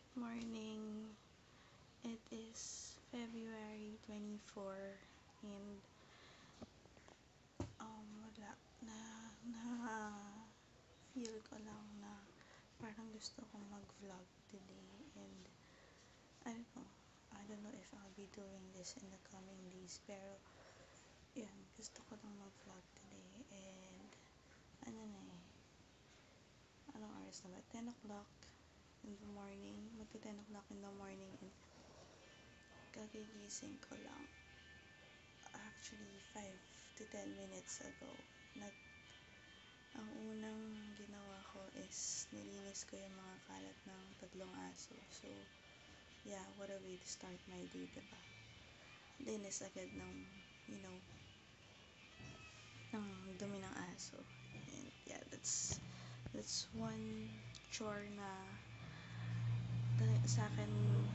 Morning. It is February 24 and wala feel ko lang na parang gusto kong mag-vlog today and I don't know if I'll be doing this in the coming days pero yan, gusto ko lang mag-vlog today and anong oras na ba? 10 o'clock in the morning, magka 10 o'clock in the morning and kagigising ko lang. Actually, 5 to 10 minutes ago, ang unang ginawa ko is nilinis ko yung mga kalat ng 3 aso. So, yeah, what a way to start my day, diba? Linis agad ng dumi ng aso. And yeah, that's one chore na sa akin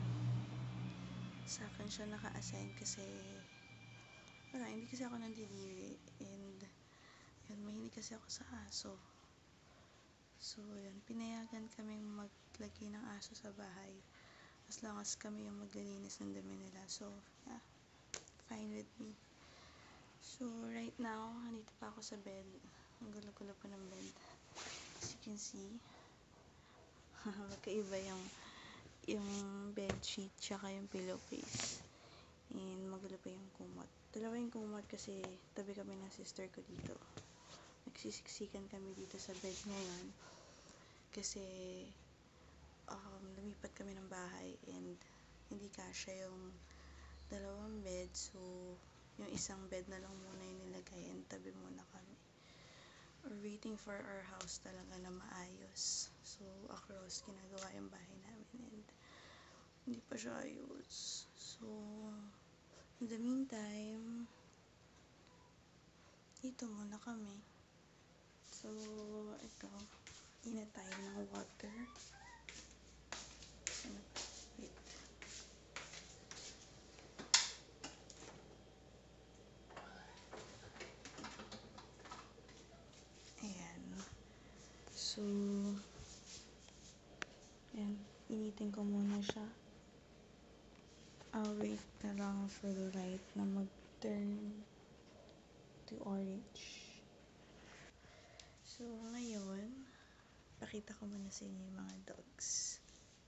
siya naka-assign kasi hindi kasi ako nandidiri and yun, mahilig kasi ako sa aso. So, yun, pinayagan kaming maglagay ng aso sa bahay as long as kami yung maglilinis ng dumi nila. So, yeah, fine with me. So, right now, nandito pa ako sa bed. Ang gulo-gulo pa ng bed. As you can see, magkaiba yung bed sheet tsaka yung pillowcase. And magulo pa yung kumot. Dalawa yung kumot kasi tabi kami ng sister ko dito. Nagsisiksikan kami dito sa bed ngayon kasi lumipat kami ng bahay and hindi kasya yung dalawang bed, so yung isang bed na lang muna yung nilagay and tabi muna kami. We're waiting for our house talaga na maayos. So across ginagawa yung bahay namin and hindi pa siya ayos. So in the meantime, dito muna kami. So ito, init tayo ng water. Wait. Ayan. So, ayan. Initin ko muna siya. I'll wait na lang for the light na mag-turn to orange. So, ngayon, pakita ko muna sa inyo yung mga dogs.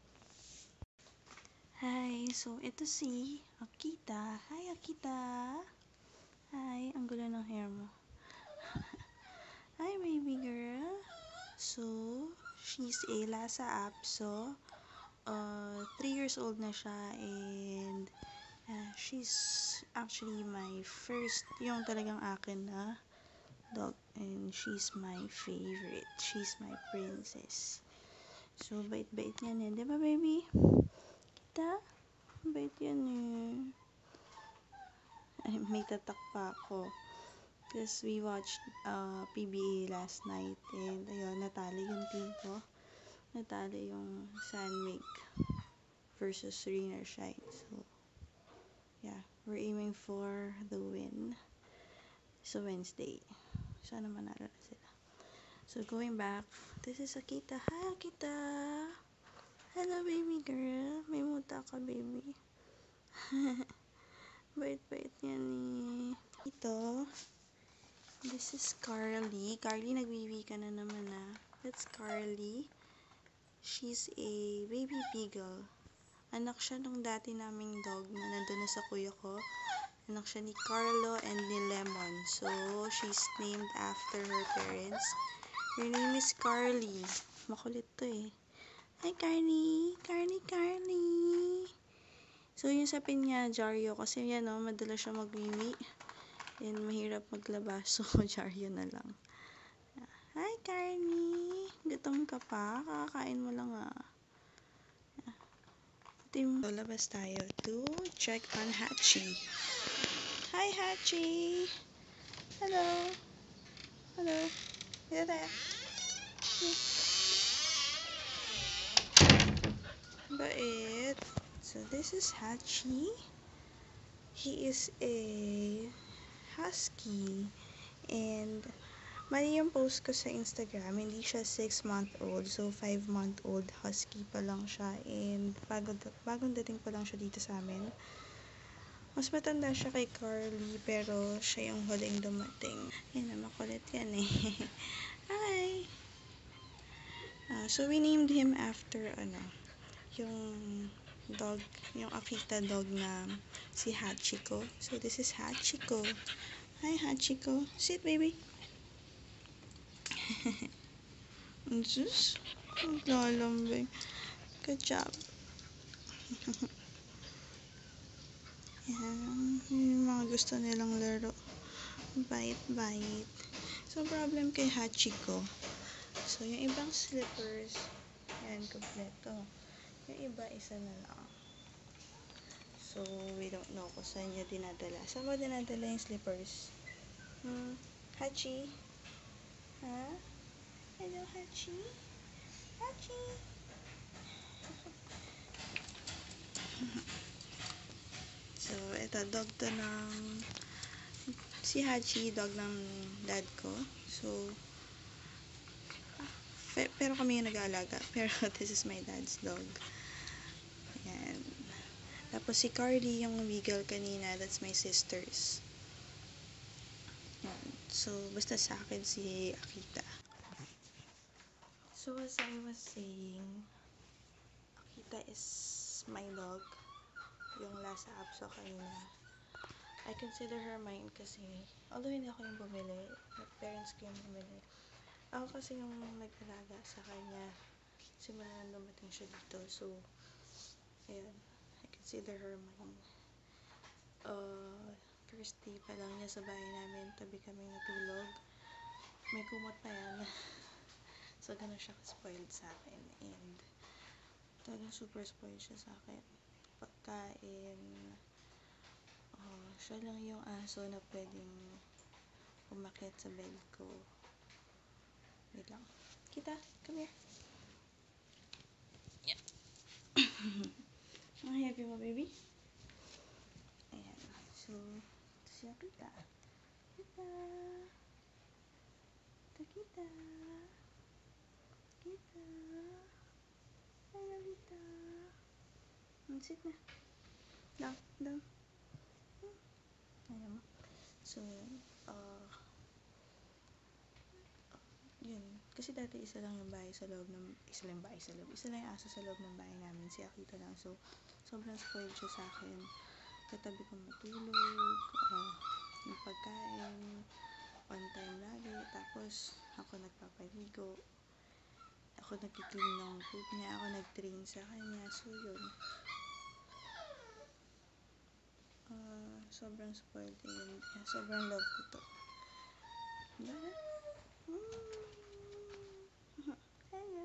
Hi! So, ito si Akita. Hi, Akita! Hi! Ang gulo ng hair mo. Hi, baby girl! So, she's a Lhasa Apso. 3 years old na siya and she's actually my first, yung talagang akin na dog, and she's my favorite. She's my princess. So, bait-bait yan eh. Diba, baby? Kita? Bait yan eh. Ay, may tatak pa ako. Because we watched PBA last night and ayun, natalo yung team ko. Natalo yung Sandwich versus Rain or Shine. So, yeah, we're aiming for the win. So, Wednesday. Sana manalo na sila. So, going back, this is Akita. Hi, Akita! Hello, baby girl. May muta ka, baby. Bait-bait yan eh. Ito, this is Carly. Carly, nagwiwi ka na naman ah. That's Carly. She's a baby beagle. Anak siya nung dati naming dog na nandun na sa kuya ko. Anak siya ni Carlo and ni Lemon. So, she's named after her parents. Her name is Carly. Makulit to eh. Hi, Carly! Carly, Carly! So, yung sapin niya, Jaryo. Kasi yan o, madalas siya magwiwi. And mahirap maglabas. So, Jaryo na lang. Hi, Carly! Gutom ka pa? Kakakain mo lang ah. So, labas tayo to check on Hachi. Hi, Hachi! Hello! Hello! Dito tayo. Bait. So, this is Hachi. He is a husky. And Bali yung post ko sa Instagram, hindi siya 6-month-old. So, 5-month-old husky pa lang siya. And bagong dating pa lang siya dito sa amin. Mas matanda siya kay Carly, pero siya yung huling dumating. Yan na, makulit yan eh. Hi! So, we named him after, yung dog, yung Akita dog na si Hachiko. So, this is Hachiko. Hi, Hachiko. Sit, baby. Sus, maglalambing. Good job. Yan, yung mga gusto nilang laro. Bite. So, problem kay Hachiko. So, yung ibang slippers, yan, kompleto. Yung iba, isa na lang. So, we don't know kung saan niya dinadala. Saan mo dinadala yung slippers? Hachi? Ha? Hello, Hachi? Hachi? So, ito, dog to ng... Si Hachi, dog ng dad ko. So, pero kami yung nag-aalaga. Pero this is my dad's dog. Ayan. Tapos si Carly, yung beagle kanina, that's my sister's. Ayan. So, basta sa akin si Akita. So, as I was saying, Akita is my dog. Yung last apso kanina. I consider her mine kasi, although hindi ako yung bumili, parents ko yung bumili. Ako kasi yung nag-alaga sa kanya simula nang dumating siya dito. So, ayan, I consider her mine. First day pa lang niya sa bahay namin, tabi kami natulog. May kumot pa yan. So, ganun siya ka-spoiled sa akin. And, talagang super spoiled siya sa akin. Pagkain, siya lang yung aso na pwedeng umakyat sa bed ko. Wait lang. Kita, come here. Yeah. Ang happy mo, baby? Ayan. So, ito siya kita. Kita. Ito kita. Kita. Hello, kita. Sit na. Down. Ayan mo. So, yun. Kasi dati isa lang yung bahay sa loob ng, isa lang yung aso sa loob ng bahay namin, si Akita lang. So, sobrang spoiled siya sa akin. Katabi kong matulog, yung pagkain, on time lagi. Tapos, ako nagpapaligo. Ako nagki-clean ng poop niya. Ako nag-train sa kanya. So, yun. Sobrang spoiled and sobrang love ko to. Hello.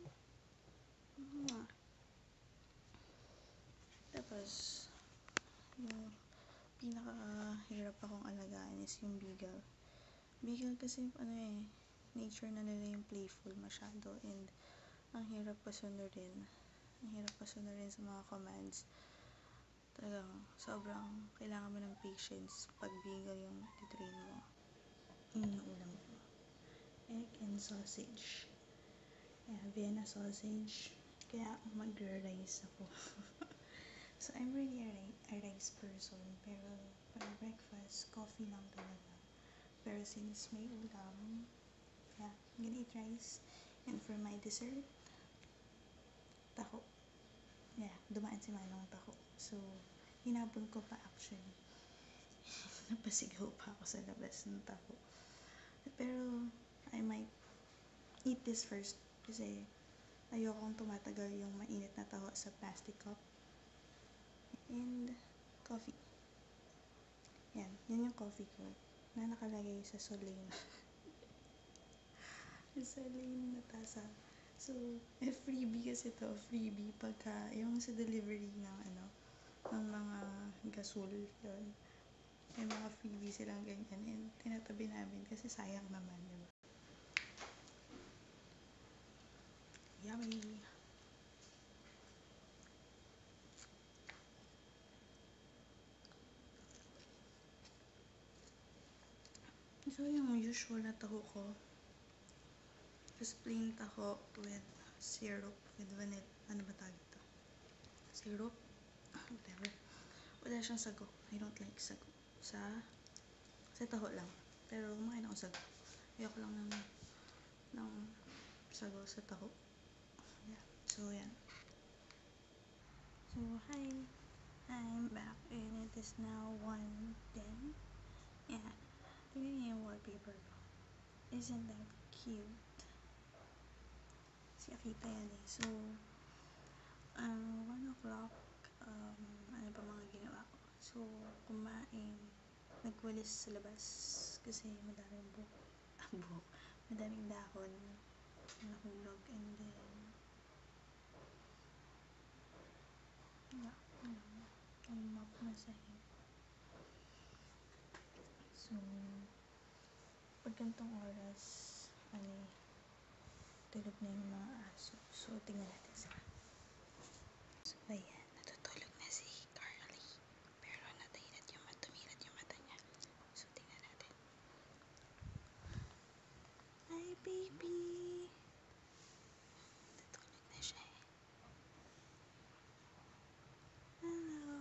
Tapos, yung pinakahirap akong alagaan is yung beagle. Beagle kasi, nature na nila yung playful masyado and ang hirap pasunurin. Ang hirap pasunurin sa mga commands. Talagang sobrang kailangan mo ng patience pag beagle yung titrain mo. Yung ulam ko. Egg and sausage. Yeah, Vienna sausage. Kaya mag-rice ako. So, I'm really a rice person. Pero, for breakfast, coffee lang talaga. Pero since may ulam, yeah, I'm gonna eat rice. And for my dessert, taho. Yeah, dumaan si Manong taho. So, hinabol ko pa actually. Napasigaw pa ako sa labas ng taho. Pero, I might eat this first kasi ayokong tumatagal yung mainit na taho sa plastic cup. And, coffee. Yan yung coffee ko na nakalagay sa Solane. Sa Solane na tasa. So, freebie kasi to, freebie pagka yung sa delivery ng ng mga gasol, yun. May mga freebie silang ganyan and tinatabi namin kasi sayang naman, diba? Yummy! Ito yung usual na taho ko. Just plain taho with syrup, with vanilla. Ano ba tawag ito? Syrup? Whatever. Wala siyang sago. I don't like sago. Sa taho lang. Pero kumain ako sago. Ayoko lang ng sago sa taho. Yeah. So, yan. So, hi. I'm back and it is now 1:10. Yeah. Tingnan niyo yung wallpaper ko. Isn't that cute? Si Akita yan eh. So, 1 o'clock, ano pa mga ginawa ko? So, kumain, nagwalis sa labas kasi madaming buhok, madaming dahon na nahulog, and then, mop na sahig. So, pag gantong oras, tulog na yung mga aso. So, tingnan natin sila. So, ayan, natutulog na si Carly. Pero tumilat yung mata niya. So, tingnan natin. Hi, baby! Natutulog na siya eh. Hello!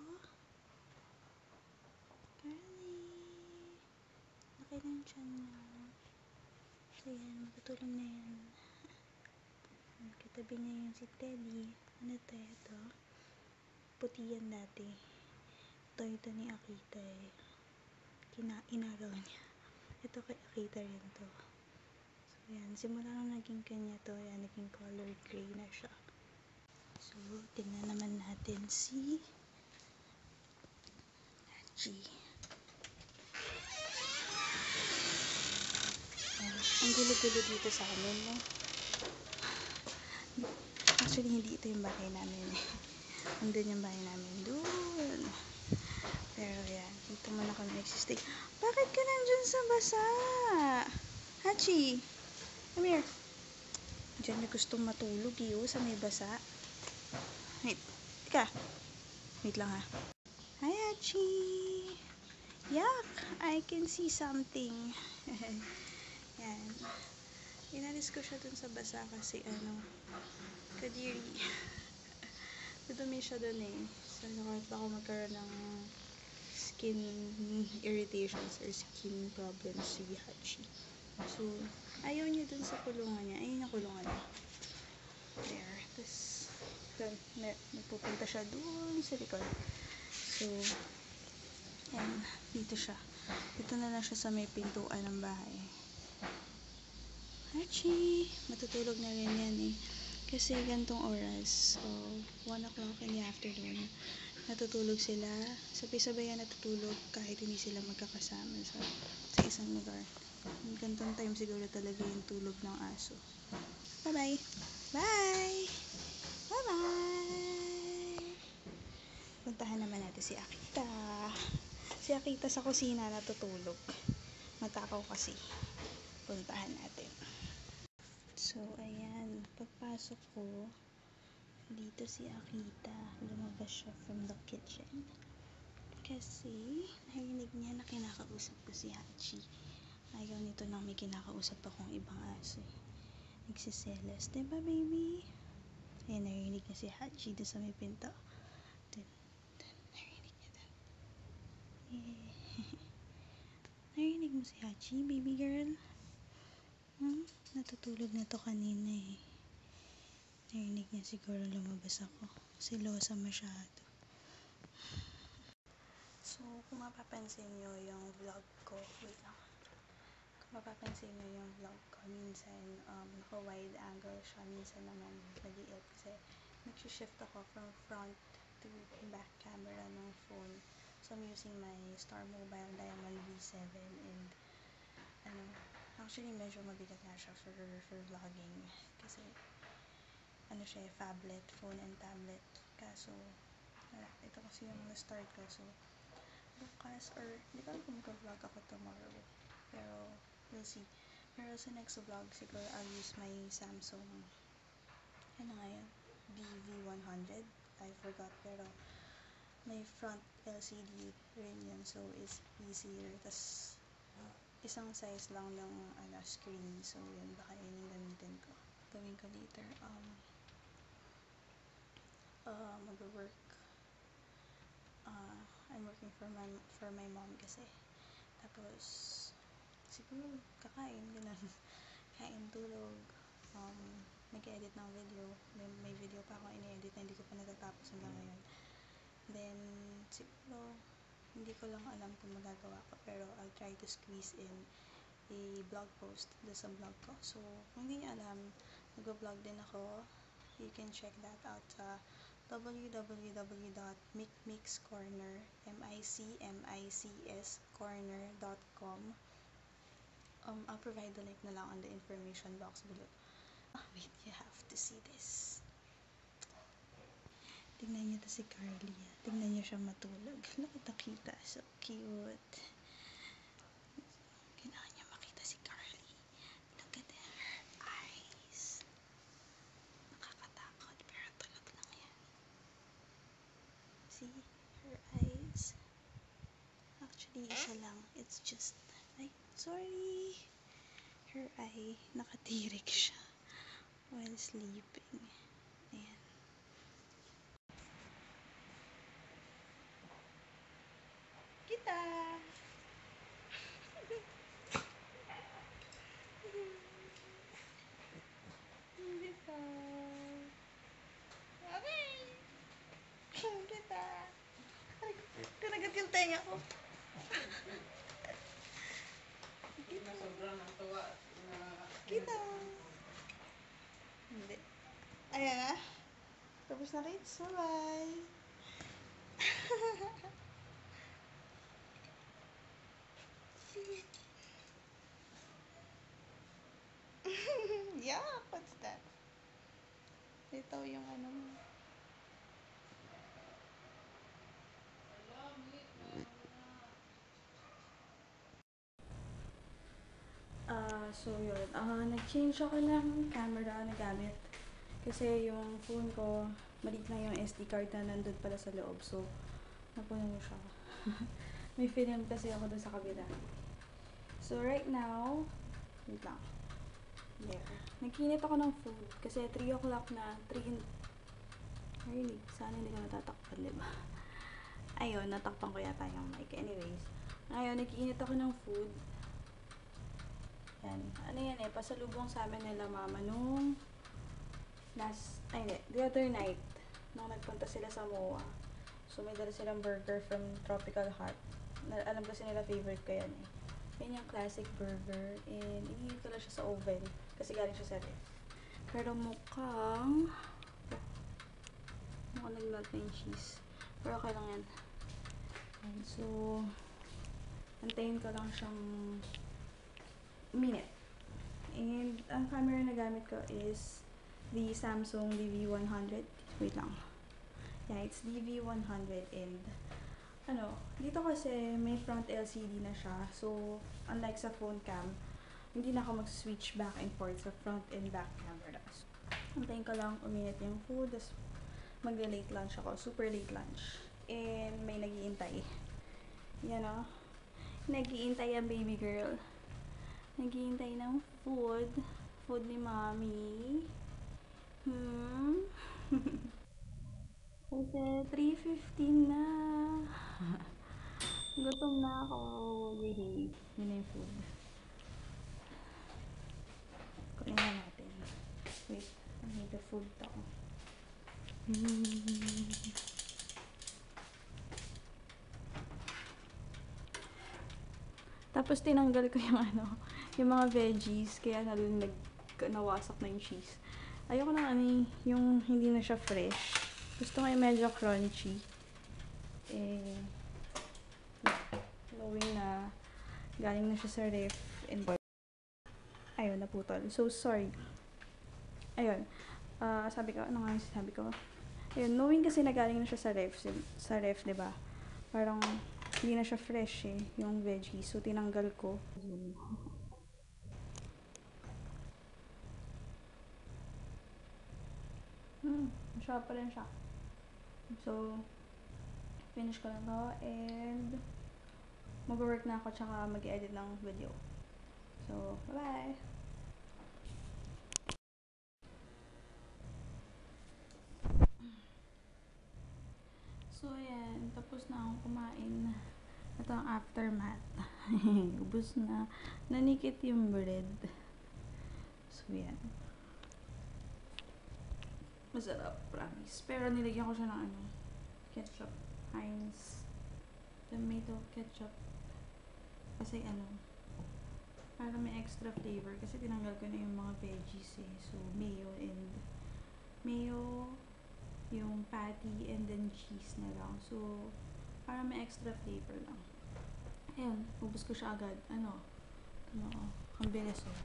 Carly! Laki na yung tiyan niya. So, ayan, matutulog na yan. Katabi niya yung si Teddy. Ano to? Ito? Puti yan dati. Ito ni Akita eh. Inagaw niya. Ito kay Akita rin to. So, yan. Simula nung naging kanya to, yan, naging color gray na siya. So, tingnan naman natin si Hachi. Ang gulo-gulo dito sa amin, no? Actually, hindi ito yung bahay namin eh. Andun yung bahay namin. Doon. Pero yan, dito muna kami nagsistay. Bakit ka nandyan sa basa? Hachi! Come here. Diyan niya gustong matulog eh, sa may basa. Wait. Tika. Wait lang ha. Hi, Hachi! Yuck! I can see something. Yan. Inalis ko siya dun sa basa kasi kadiri. Dudumi siya dun eh. So, nakakita ko magkaroon ng skin irritations or skin problems si Hachi. So, ayaw niya dun sa kulungan niya. Ayun yung kulungan niya. There. Tapos, nagpupunta siya dun sa likod. So, yan. Dito siya. Dito na lang siya sa may pintuan ng bahay. Hachi! Matutulog na rin yan eh. Kasi gantong oras, so 1 o'clock in the afternoon, natutulog sila. Sabay-sabay yan natutulog kahit hindi sila magkakasama sa isang lugar. Gantong time siguro talaga yung tulog ng aso. Bye-bye! Bye! Bye-bye! Puntahan naman natin si Akita. Si Akita sa kusina natutulog. Matakaw kasi. Puntahan natin. So, ayan. Pagpasok ko, dito si Akita. Lumabas siya from the kitchen. Kasi, narinig niya na kinakausap ko si Hachi. Ayaw nito na may kinakausap akong ibang aso. Nagsiselos. Diba, baby? Ayan, narinig niya si Hachi doon sa may pinto. Dun. Narinig niya dun. Yeah. Narinig mo si Hachi, baby girl? Natutulog na to kanina eh. Narinig niya siguro lumabas ako. Silosa masyado. So, kung mapapansin nyo yung vlog ko, wait lang. Kung mapapansin nyo yung vlog ko, minsan naka-wide angle siya, minsan naman nag-iip kasi nag-shift ako from front to back camera ng phone. So, I'm using my Star Mobile Diamond V7 and actually medyo mabigat nga siya for vlogging kasi siya phablet, phone and tablet. Kaso ito kasi yung na-start ko, so bukas or hindi ko alam kung mag-vlog ako tomorrow, pero we'll see. Pero sa next vlog siguro I'll use my Samsung BV100, I forgot, pero may front LCD rin yun, so it's easier. Tas isang size lang ng screen. So, yun. Baka yun yung gamitin ko. Gawin ko later. Mag-work. I'm working for my mom kasi. Tapos, siguro, kakain, ganun. Kain, tulog. Mag-edit ng video. May video pa ako in-edit na hindi ko pa natatapos hanggang ngayon. Then, siguro, hindi ko lang alam kung magagawa ko, pero I'll try to squeeze in a blog post doon sa blog ko. So, kung hindi niyo alam, mag-vlog din ako. You can check that out sa www.micmicscorner, micmicscorner.com. I'll provide the link na lang on the information box below. Wait, you have to see this. Tingnan niyo to si Carly. Tingnan niyo siya matulog. Nakita, so cute. Kailangan niya makita si Carly. Look at her eyes. Nakakatakot, pero tulog lang yan. See? Her eyes. Actually, isa lang. It's just, ay, sorry. Her eye, nakatirik siya while sleeping. Ayan. Kita! Kita! Okay! Kita! Tinagat yung tenga ko. Kita! Kita! Hindi. Ayan na. Tapos na kids. Bye-bye! Yeah, what's that? Ito yung ano mo. So yun. Nag-change ako ng camera na gamit. Kasi yung phone ko, maliit lang yung SD card na nandun pala sa loob. So, napuno siya. May film kasi ako dun sa kabila. So, right now, wait lang. There. Nagkinit ako ng food. Kasi 3 o'clock na. Really, sana hindi ko natatakpan, diba? Ayun, natakpan ko yata yung mic. Anyways, ngayon, nagkiinit ako ng food. Yan. Ano yan eh, pasalubong sa amin nila mama nung the other night, nung nagpunta sila sa MOA. So, may dala silang burger from Tropical Hut. Alam kasi nila favorite ko yan eh. Yan yung classic burger. And, inihit ko lang siya sa oven. Kasi galing siya sa ref. Pero mukhang nagmelt na yung cheese. Pero okay lang yan. And so, antayin ko lang siyang minute. And, ang camera na gamit ko is the Samsung DV100. Wait lang. Yeah, it's DV100 and dito kasi may front LCD na siya. So, unlike sa phone cam, hindi na ako mag-switch back and forth sa front and back camera. So, antayin ko lang uminit yung food. Tapos, mag-late lunch ako. Super late lunch. And, may nag-iintay. Yan o. Nag-iintay ang baby girl. Nag-iintay ng food. Food ni mommy. Kasi 3:15 na. Gutom na ako. Yay. Yun na yung food. Kunin na natin. Wait. I need the food to. Tapos tinanggal ko yung yung mga veggies. Kaya nawasak na yung cheese. Ayoko na yung hindi na siya fresh. Gusto ko yung medyo crunchy. Knowing na galing na siya sa ref and ayun, naputol. So, sorry. Ayun. Sabi ko, ano nga yung sabi ko? Ayun, knowing kasi na galing na siya sa ref, diba? Parang, hindi na siya fresh eh, yung veggie. So, tinanggal ko. Masarap pa rin siya. So, finish ko na to and mag-work na ako tsaka mag-edit ng video. So, bye-bye! So, ayan. Tapos na akong kumain. Ito ang aftermath. Ubus na. Nanikit yung bread. So, yan. Masarap, promise. Pero nilagyan ko siya ng ano, ketchup. Heinz tomato ketchup. Kasi ano, para may extra flavor. Kasi tinanggal ko na yung mga veggies eh. So, mayo, yung patty, and then cheese na lang. So, para may extra flavor lang. Ayan, ubos ko siya agad. Ano, ang bilis oh.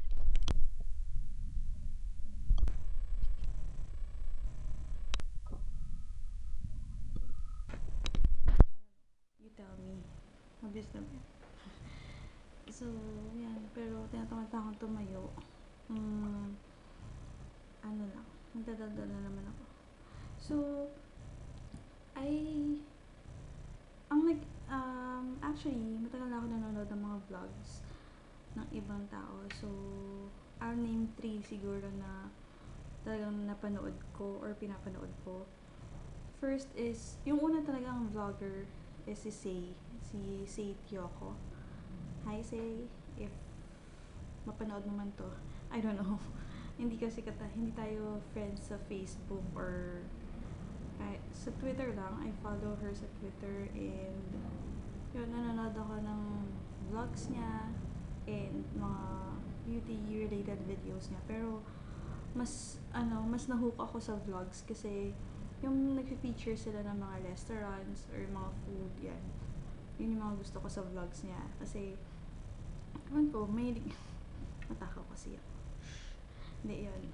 You tell me. Mabilis na ba? So, yan. Pero, tinatamad pa akong tumayo. Ano lang. Magdadaldal na naman ako. So, actually, matagal na ako nanonood ng mga vlogs ng ibang tao. So, I'll name 3 siguro na talagang napanood ko or pinapanood ko. First is, yung una talagang vlogger is si Say Tioco. Hi Say, if mapanood mo man to, I don't know. Hindi tayo friends sa Facebook or sa Twitter lang. I follow her sa Twitter, and yun, nanonood ako ng vlogs niya and mga beauty related videos niya. Pero mas nahook ako sa vlogs kasi yung nagfe-feature sila ng mga restaurants or mga food, yan. Yun yung mga gusto ko sa vlogs niya. Kasi, ewan ko, matakaw kasi ako. Hindi, yun.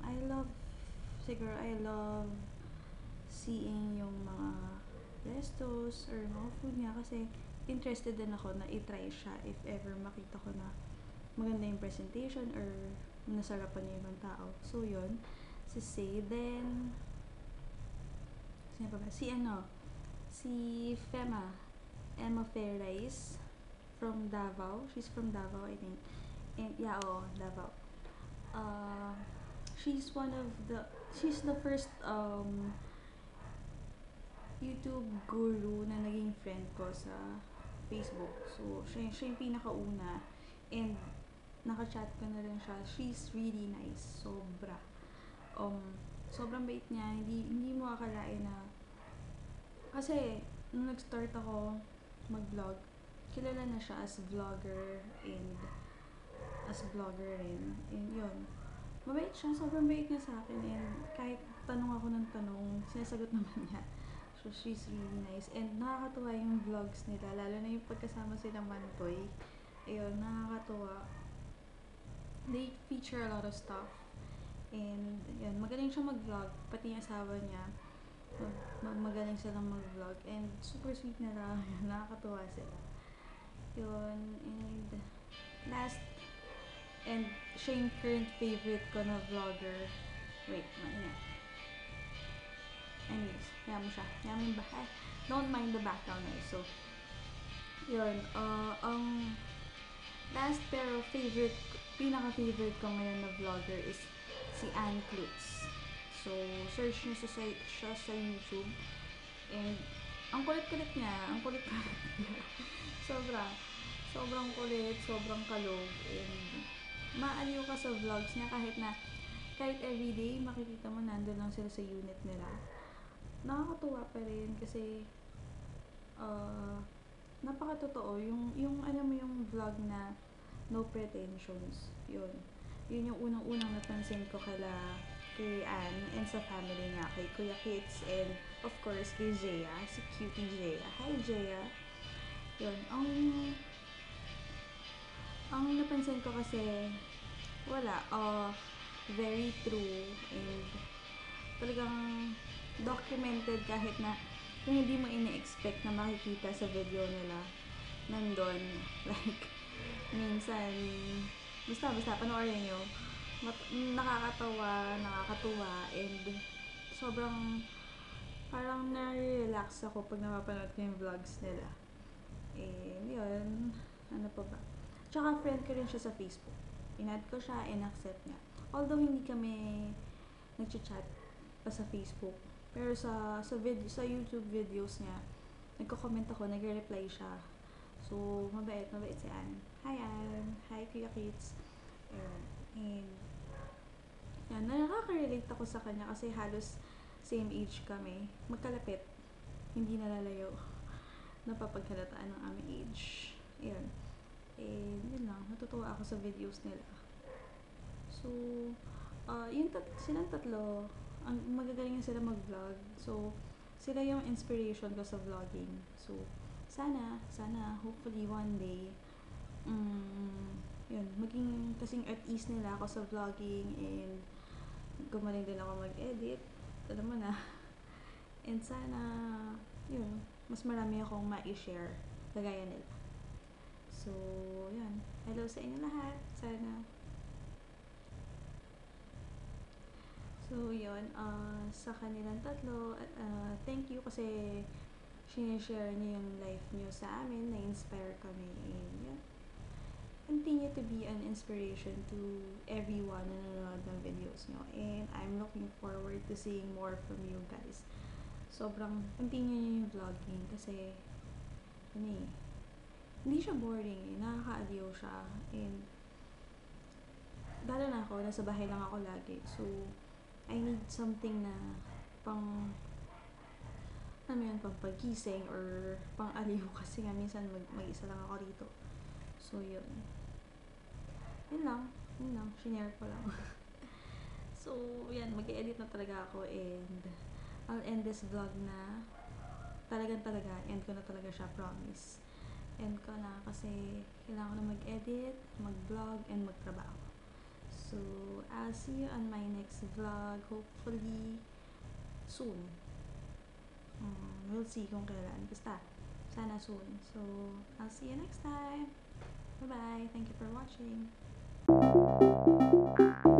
I love seeing yung mga restos or mga food niya kasi interested din ako na i-try siya if ever makita ko na maganda yung presentation or nasarapan niya ibang tao. So, yun. Si then, sino pa ba? Si Emma Ferrays from Davao. She's from Davao, I think. And, yeah, Davao. She's the first YouTube guru na naging friend ko sa Facebook. So, siya yung pinakauna. And, naka-chat ko na rin siya. She's really nice. Sobra. Sobrang bait niya. Hindi mo akalain na, kasi, nung nag-start ako mag-vlog, kilala na siya as vlogger and as vlogger rin. And yun, mabait siya. Sobrang bait niya sa akin. And kahit tanong ako ng tanong, sinasagot naman niya. So, she's really nice. And nakakatuwa yung vlogs nila. Lalo na yung pagkasama sila Mantoy. Ayun, nakakatuwa. They feature a lot of stuff. And, yun, magaling siya mag-vlog. Pati yung asawa niya. Magaling silang mag-vlog. And, super sweet nila. Nakakatuwa sila. Yun. And, and siya yung current favorite ko na vlogger. Wait, maingat. Anyways, kaya mo siya. Kaya mo yung bahay. Don't mind the background noise. So, yun. Ang last pero pinaka-favorite ko ngayon na vlogger is si Ann Klutz. So, search nyo siya sa YouTube. And, ang kulit-kulit niya. Sobrang kulit, sobrang kalog. And, maaliw ka sa vlogs niya kahit everyday makikita mo nandun lang sila sa unit nila. Nakakatuwa pa rin kasi napakatotoo yung alam mo yung vlog na no pretensions. Yun yung unang napansin ko kay Ann and sa family niya, kay Kuya Kits, and of course kay Jaya, si cutie Jaya. Hi Jaya. Yun, ang napansin ko kasi very true and talagang documented kahit na kung hindi mo ini-expect na makikita sa video nila nandun. Like, minsan, basta panoorin nyo. Nakakatuwa, and sobrang parang na-relax ako pag napapanood ko yung vlogs nila. And yun, ano pa ba? Tsaka friend ko rin siya sa Facebook. In-add ko siya and accept niya. Although hindi kami nag-chat pa sa Facebook. Pero sa YouTube videos niya, nagko-comment ako, nagre-reply siya. So, mabait si Ann. Hi Ann! Hi Kuya Kids! And yan, nakaka-relate ako sa kanya kasi halos same age kami. Magkalapit. Hindi nalalayo. Napapagkalataan ng aming age. Ayan. And yun lang, natutuwa ako sa videos nila. So, silang tatlo, ang magagaling sila mag-vlog. So, sila yung inspiration ko sa vlogging. So, sana, hopefully one day, yun, maging kasing at ease nila ako sa vlogging and gumaling din ako mag-edit. Alam mo na. And sana, yun, mas marami akong ma-share kagaya nila. So, yan. Hello sa inyo lahat. Sana. So, yun. Sa kanilang tatlo, thank you kasi sinishare niyo yung life niyo sa amin. Na-inspire kami. And, yan. Continue to be an inspiration to everyone na nanonood ng videos nyo. And I'm looking forward to seeing more from you guys. Sobrang continue nyo yung vlogging kasi hindi siya boring nakaka-aliw siya. And lalo na ako, nasa bahay lang ako lagi. So, I need something na pang pagising or pang aliw kasi nga minsan mag-isa lang ako rito. So, yun. Yun lang. Shinare ko lang. So, yan. Mag-edit na talaga ako and I'll end this vlog na talaga. End ko na talaga siya, promise. End ko na kasi kailangan ko na mag-edit, mag-vlog, and magtrabaho. So, I'll see you on my next vlog. Hopefully, soon. We'll see kung kailan. Basta, sana soon. So, I'll see you next time. Bye-bye. Thank you for watching.